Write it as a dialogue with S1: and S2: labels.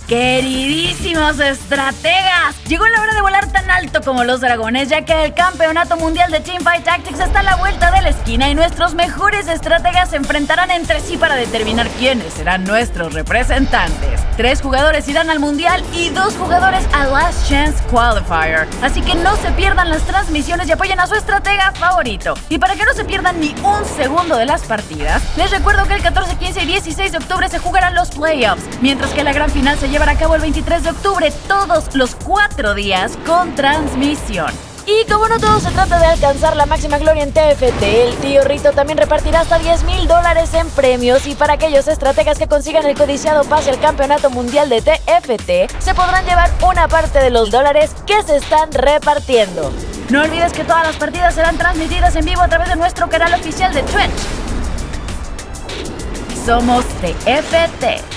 S1: Queridísimos estrategas, llegó la hora de volar tan alto como los dragones, ya que el campeonato mundial de Teamfight Tactics está a la vuelta de la esquina y nuestros mejores estrategas se enfrentarán entre sí para determinar quiénes serán nuestros representantes. 3 jugadores irán al mundial y 2 jugadores a Last Chance Qualifier, así que no se pierdan las transmisiones y apoyen a su estratega favorito. Y para que no se pierdan ni un segundo de las partidas, les recuerdo que el 14, 15 y 16 de octubre se jugarán los playoffs, mientras que la gran final se llevará a cabo el 23 de octubre, todos los 4 días con transmisión. Y como no todo se trata de alcanzar la máxima gloria en TFT, el tío Rito también repartirá hasta $10,000 en premios, y para aquellos estrategas que consigan el codiciado pase al campeonato mundial de TFT, se podrán llevar una parte de los dólares que se están repartiendo. No olvides que todas las partidas serán transmitidas en vivo a través de nuestro canal oficial de Twitch. Somos TFT.